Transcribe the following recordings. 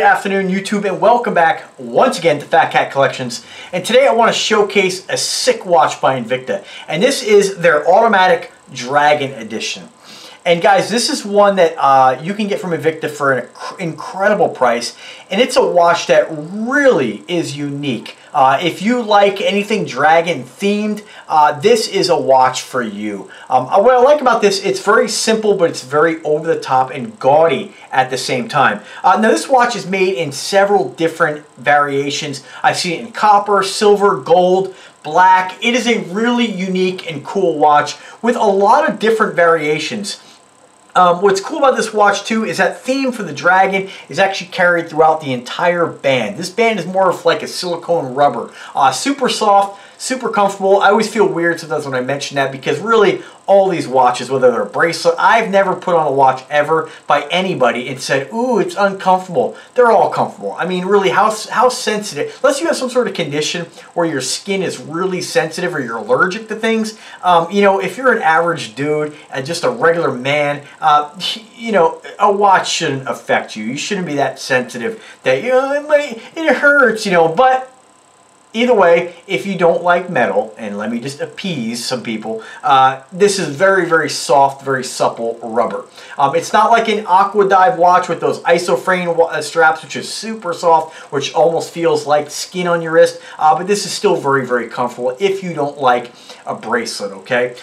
afternoon, YouTube, and welcome back once again to Fat Cat Collections. And today I want to showcase a sick watch by Invicta, and this is their Automatic Dragon Edition. And guys, this is one that you can get from Invicta for an incredible price, and it's a watch that really is unique. If you like anything dragon themed, this is a watch for you. What I like about this, it's very simple, but it's very over the top and gaudy at the same time. Now this watch is made in several different variations. I've seen it in copper, silver, gold, black. It is a really unique and cool watch with a lot of different variations. What's cool about this watch too is that theme for the dragon is actually carried throughout the entire band. This band is more of like a silicone rubber. Super soft, super comfortable. I always feel weird sometimes when I mention that because really all these watches, whether they're a bracelet, I've never put on a watch ever by anybody and said, ooh, it's uncomfortable. They're all comfortable. I mean, really, how sensitive, unless you have some sort of condition where your skin is really sensitive or you're allergic to things, you know, if you're an average dude and just a regular man, you know, a watch shouldn't affect you. You shouldn't be that sensitive that, you know, it hurts, you know, but either way, if you don't like metal, and let me just appease some people, this is very, very soft, very supple rubber. It's not like an Aqua Dive watch with those isoframe straps, which is super soft, which almost feels like skin on your wrist, but this is still very, very comfortable if you don't like a bracelet, okay?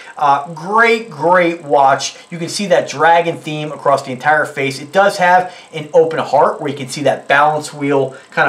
Great watch. You can see that dragon theme across the entire face. It does have an open heart where you can see that balance wheel kind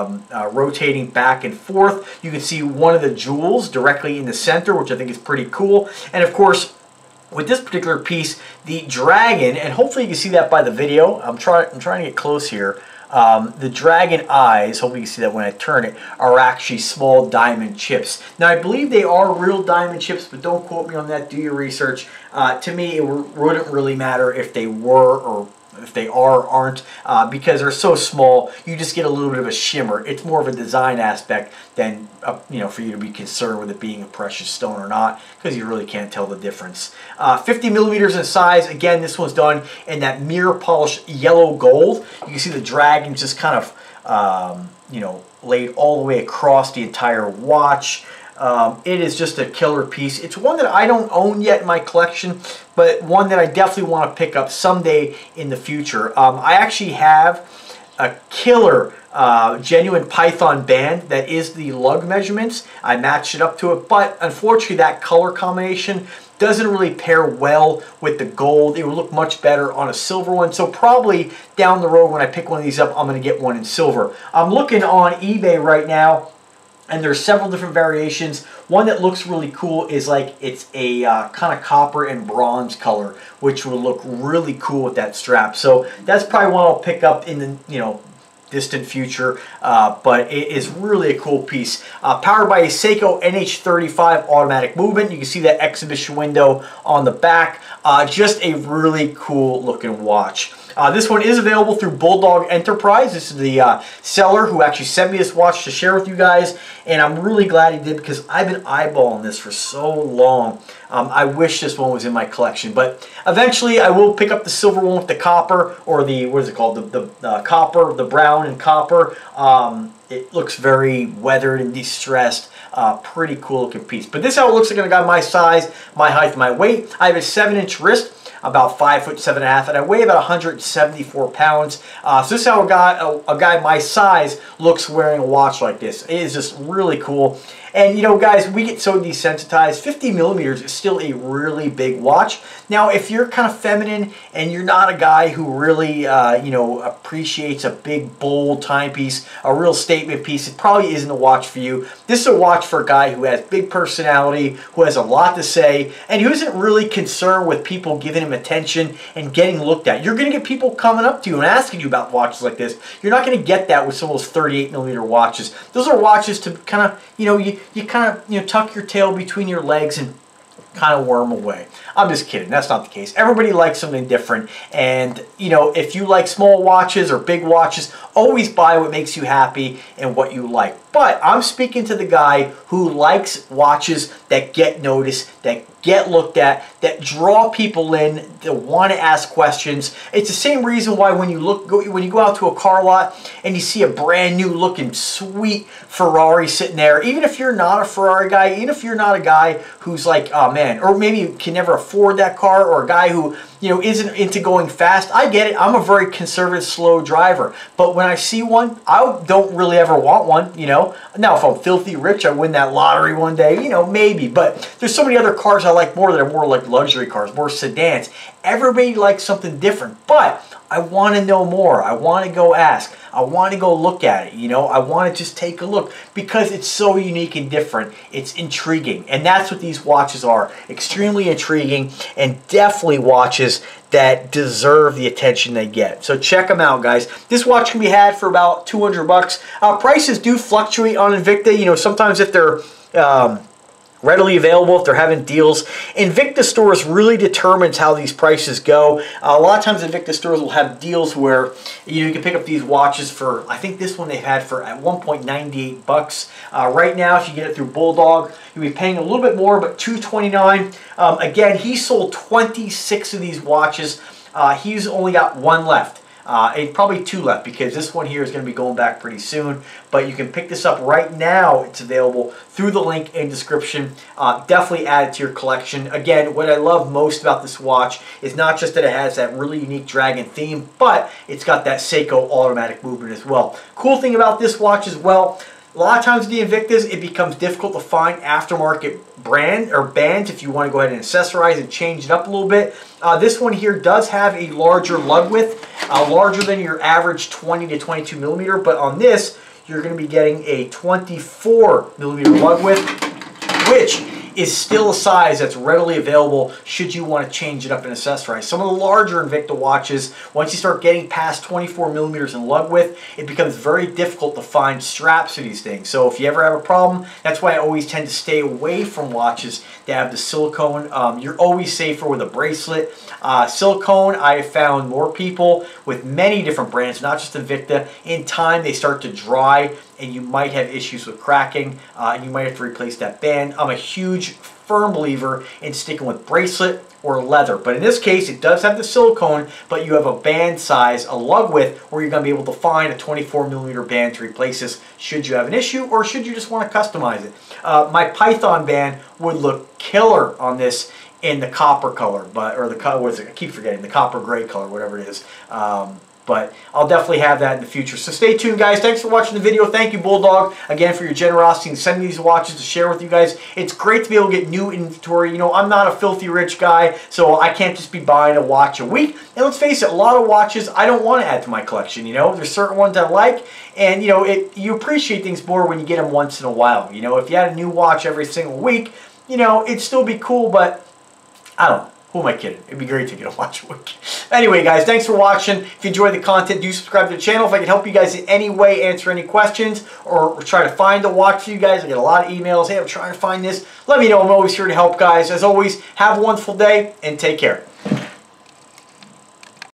of rotating back and forth. You can see one of the jewels directly in the center, which I think is pretty cool. And of course, with this particular piece, the dragon, and hopefully you can see that by the video. I'm trying to get close here. The dragon eyes, hopefully you can see that when I turn it, are actually small diamond chips. Now I believe they are real diamond chips, but don't quote me on that. Do your research. To me, it wouldn't really matter if they were or if they are or aren't, because they're so small, you just get a little bit of a shimmer. It's more of a design aspect than, you know, for you to be concerned with it being a precious stone or not, because you really can't tell the difference. 50 millimeters in size. Again, this one's done in that mirror polished yellow gold. You can see the dragon just kind of, you know, laid all the way across the entire watch. It is just a killer piece. It's one that I don't own yet in my collection, but one that I definitely want to pick up someday in the future. I actually have a killer genuine Python band that is the lug measurements. I matched it up to it, but unfortunately that color combination doesn't really pair well with the gold. It would look much better on a silver one. So probably down the road when I pick one of these up, I'm going to get one in silver. I'm looking on eBay right now, and there's several different variations. One that looks really cool is like it's a kind of copper and bronze color, which will look really cool with that strap. So that's probably one I'll pick up in the, you know, distant future, but it is really a cool piece. Powered by a Seiko NH35 automatic movement. You can see that exhibition window on the back. Just a really cool looking watch. This one is available through Bulldog Enterprise. This is the seller who actually sent me this watch to share with you guys, and I'm really glad he did because I've been eyeballing this for so long. I wish this one was in my collection, but eventually I will pick up the silver one with the copper, or the, what is it called, the copper, the brown and copper. It looks very weathered and distressed. Pretty cool looking piece. But this is how it looks like on a guy my size, my height, my weight. I have a 7-inch wrist, about 5'7½", and I weigh about 174 pounds. So this is how a guy my size looks wearing a watch like this. It is just really cool. And you know, guys, we get so desensitized. 50 millimeters is still a really big watch. Now, if you're kind of feminine and you're not a guy who really, you know, appreciates a big, bold timepiece, a real statement piece, it probably isn't a watch for you. This is a watch for a guy who has big personality, who has a lot to say, and who isn't really concerned with people giving him attention and getting looked at. You're going to get people coming up to you and asking you about watches like this. You're not going to get that with some of those 38 millimeter watches. Those are watches to kind of, you know, you kind of, you know, tuck your tail between your legs and kind of worm away. I'm just kidding. That's not the case. Everybody likes something different. And, you know, if you like small watches or big watches, always buy what makes you happy and what you like. But I'm speaking to the guy who likes watches that get noticed, that get looked at, that draw people in, that want to ask questions. It's the same reason why when you go out to a car lot and you see a brand new looking sweet Ferrari sitting there, even if you're not a Ferrari guy, even if you're not a guy who's like, oh man, or maybe you can never afford that car, or a guy who, you know, isn't into going fast. I get it. I'm a very conservative, slow driver. But when I see one, I don't really ever want one, you know. Now, if I'm filthy rich, I win that lottery one day, you know, maybe. But there's so many other cars I like more that are more like luxury cars, more sedans. Everybody likes something different. But I want to know more. I want to go ask. I want to go look at it, you know. I want to just take a look because it's so unique and different. It's intriguing. And that's what these watches are. Extremely intriguing, and definitely watches that deserve the attention they get. So check them out, guys. This watch can be had for about 200 bucks. Prices do fluctuate on Invicta. You know, sometimes if they're readily available, if they're having deals. Invicta stores really determines how these prices go. A lot of times Invicta stores will have deals where you can pick up these watches for, I think this one they've had for at one point 98 bucks. Right now, if you get it through Bulldog, you'll be paying a little bit more, but $229. Again, he sold 26 of these watches. He's only got one left. And probably two left, because this one here is going to be going back pretty soon. But you can pick this up right now. It's available through the link in description. Definitely add it to your collection. Again, what I love most about this watch is not just that it has that really unique dragon theme, but it's got that Seiko automatic movement as well. Cool thing about this watch as well, a lot of times with the Invictas, it becomes difficult to find aftermarket brand or bands if you want to go ahead and accessorize and change it up a little bit. This one here does have a larger lug width, larger than your average 20 to 22 millimeter, but on this, you're going to be getting a 24 millimeter lug width, which is still a size that's readily available should you want to change it up and accessorize. Some of the larger Invicta watches, once you start getting past 24 millimeters in lug width, it becomes very difficult to find straps for these things. So if you ever have a problem, that's why I always tend to stay away from watches that have the silicone. You're always safer with a bracelet. Silicone, I have found more people with many different brands, not just Invicta. In time, they start to dry, and you might have issues with cracking, and you might have to replace that band. I'm a huge, firm believer in sticking with bracelet or leather. But in this case, it does have the silicone, but you have a band size, a lug width, where you're going to be able to find a 24 millimeter band to replace this should you have an issue, or should you just want to customize it. My Python band would look killer on this in the copper color, or the color, what is it? I keep forgetting, the copper gray color, whatever it is. But I'll definitely have that in the future. So stay tuned, guys. Thanks for watching the video. Thank you, Bulldog, again, for your generosity in sending these watches to share with you guys. It's great to be able to get new inventory. You know, I'm not a filthy rich guy, so I can't just be buying a watch a week. And let's face it, a lot of watches I don't want to add to my collection. You know, there's certain ones I like, and you know, you appreciate things more when you get them once in a while. You know, if you had a new watch every single week, you know, it'd still be cool, but I don't know. Who am I kidding? It'd be great to get a watch a week. Anyway, guys, thanks for watching. If you enjoyed the content, do subscribe to the channel. If I can help you guys in any way, answer any questions, or try to find a watch for you guys, I get a lot of emails. Hey, I'm trying to find this. Let me know. I'm always here to help, guys. As always, have a wonderful day, and take care.